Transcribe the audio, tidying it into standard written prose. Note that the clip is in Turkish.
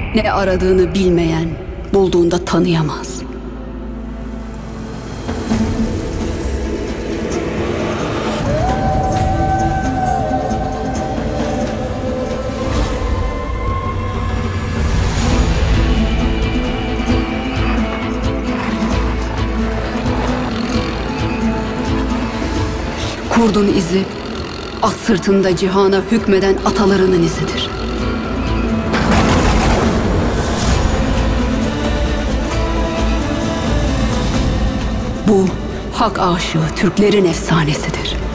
Ne aradığını bilmeyen, bulduğunda tanıyamaz. Kurdun izi, at sırtında cihana hükmeden atalarının izidir. Bu hak aşığı Türklerin efsanesidir.